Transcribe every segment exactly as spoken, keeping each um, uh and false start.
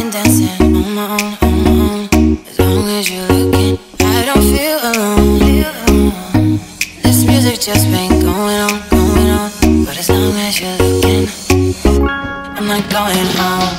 I'm dancing on my own, on my own. As long as you're looking, I don't feel alone. This music just been going on, going on. But as long as you're looking, I'm not going home.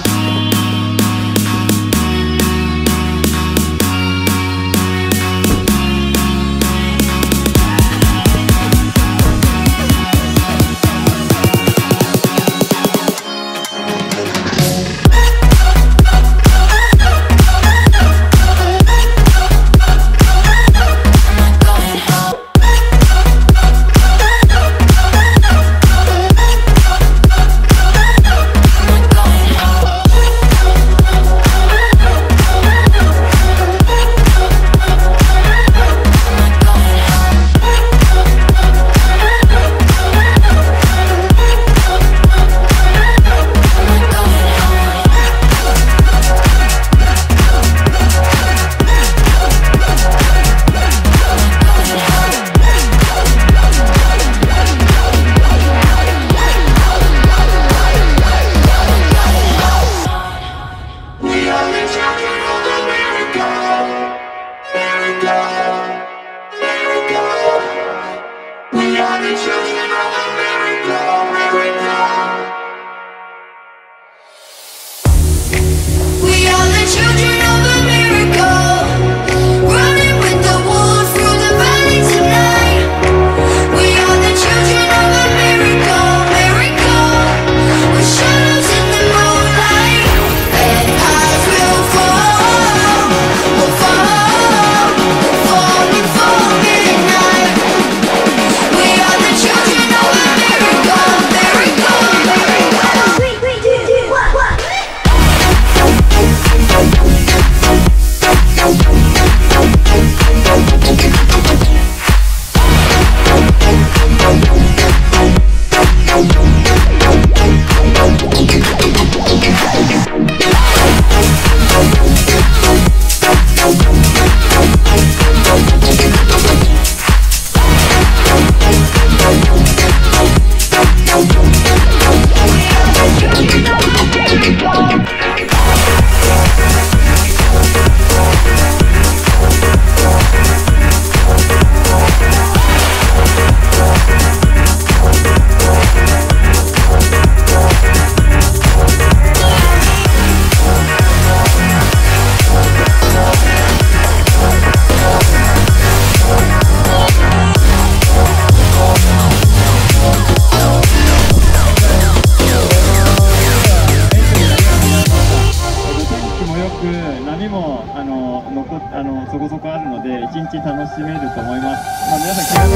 波もあの残っあのそこそこあるので一日楽しめると思います。まあ、皆さん気軽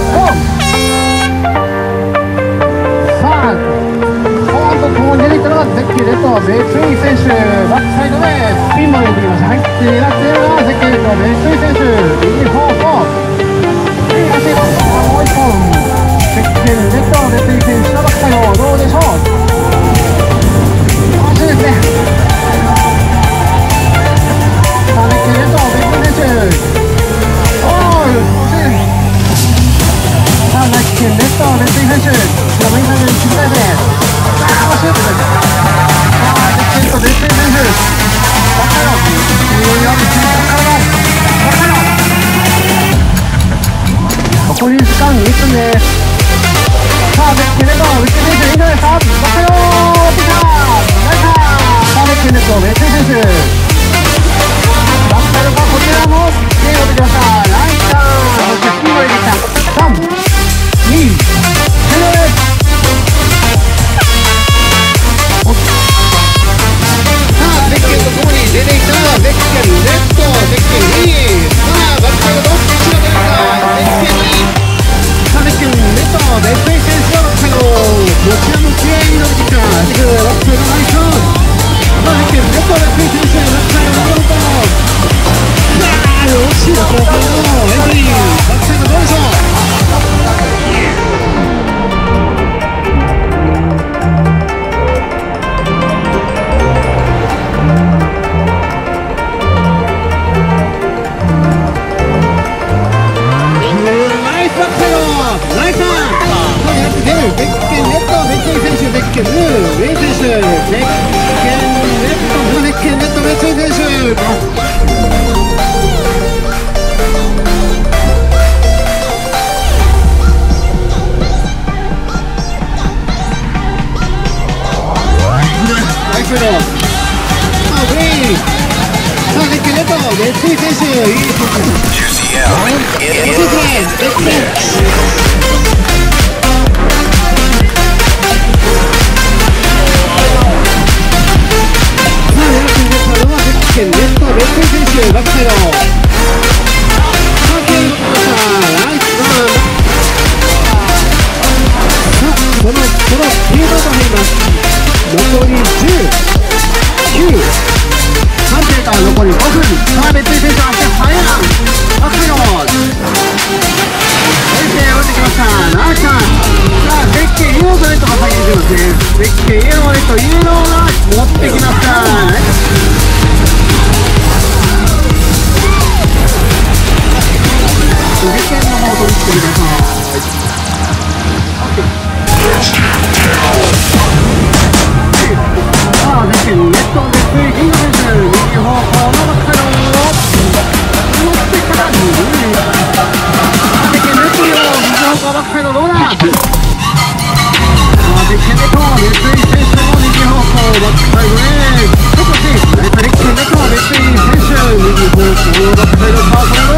にさあ、後半と共に出てきたのがゼッケンレッドベイツイン選手、バックサイドでスピンも入れてきました。入って狙っているのはゼッケンレッドベイツイン選手、右方向いい足もう一本ゼッケンレッドベイツイン選手のバックサイドどうでしょう。楽しいですね。さあ、ゼッケンレッドベイツイン選手、おー惜しい。さあ、ゼッケンレッドベイツイン選手、後ろ向いたのに切り替えて、さあ惜しい。さあ、ゼッケンレッドベイツイン選手、バックサイドいいよ、バックサイドバックサイド残り時間にふんです。さあ、ゼッケンレッドベイツイン選手いいんじゃないですか。バックサイドピッチャーナイス。さあ、ゼッケンレッドベイツイン選手、バックサイドからこちらもゲームできました。ライター、そしてスピンを入れてきた。さん、に、ゼロです。さあ、ゼッケンとともに出てきたゼッケンレッド、ゼッケンに、さあ、バックサイドどっちが出るか。ゼッケンに、さあ、ゼッケンレッド、ベイツイン選手のバックサイド、こちらもきれいに伸びてきた。バックサイドナイス。さあ、ゼッケンレッド、ベイツイン選手、バックサイド登ると。惜しい後半のエントリー、バックサイドどうでしょう。ナイスバックサイド、ナイス。さあ、やって出るゼッケンレッド、ベイツイン選手、ゼッケンルー、ベイツイン選手、ゼッケンレッド、ゼッケンレッドとメッツィ選手、いい選手。ネット、メッツィ選手、バックサイド。さあ、ケインのナイスラン。さあ、この、この、ピューバーと入ります。残りじゅう、きゅう、さん点から残りごふん。さあ、メッツィ選手、足速いな。バックサイド。先生、降りてきました。ナイスラン。さあ、ゼッケン、イエローとレッドが先に出ますね。ゼッケン、イエロー、レッド、イエローが持ってきました。ゼッケンの方を取ってください。さあ、ゼッケン、ネット、ネット、インド選手、右方向のバックサイドを持ってから右。さあ、ゼッケン、ネットよ、右方向バックサイドどうだ。さあ、ゼッケン、ネット、ネット、選手の右方向バックサイドで、ちょっとし、ネット、ネット、ネット、ネット、選手、右方向バックサイド、さあ、これどうだ。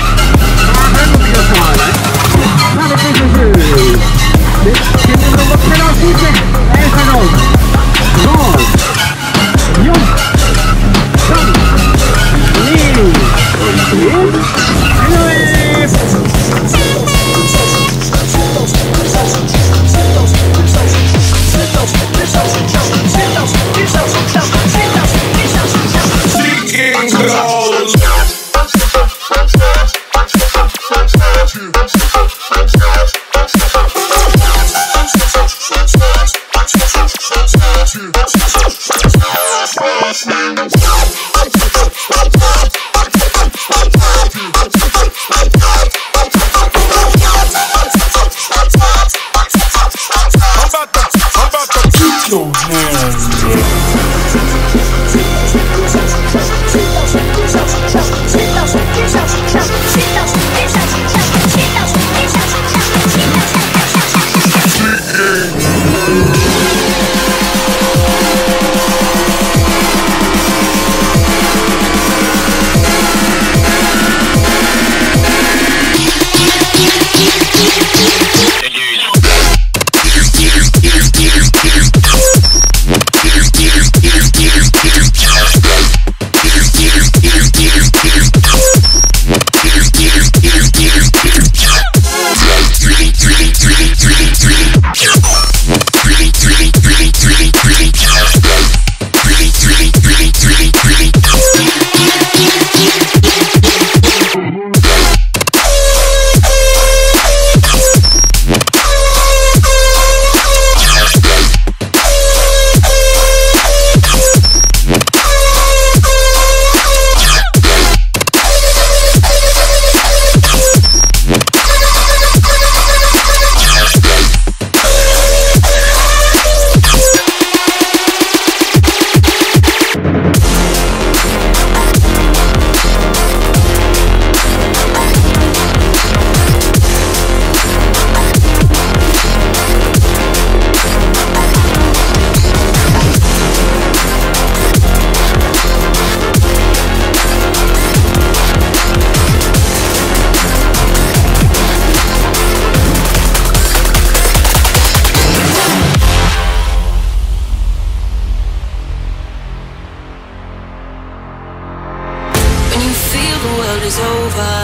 is over.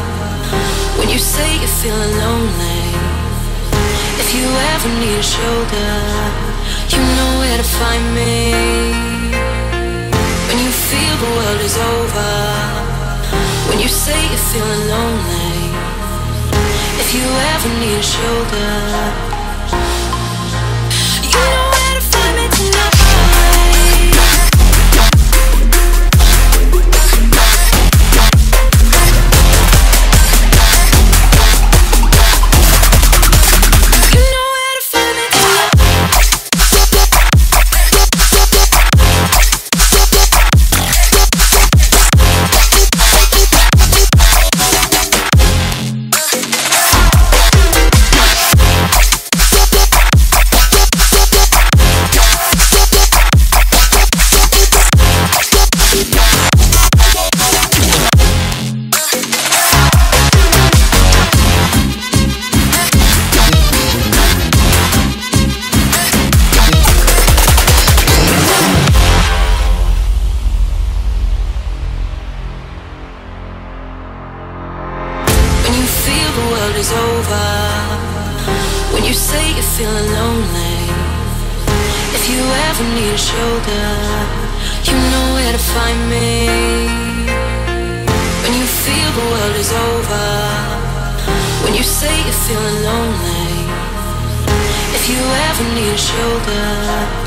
When you say you're feeling lonely, if you ever need a shoulder, you know where to find me. When you feel the world is over, when you say you're feeling lonely, if you ever need a shoulder, you know where to find me tonight. find me. When you feel the world is over, when you say you're feeling lonely, if you ever need a shoulder,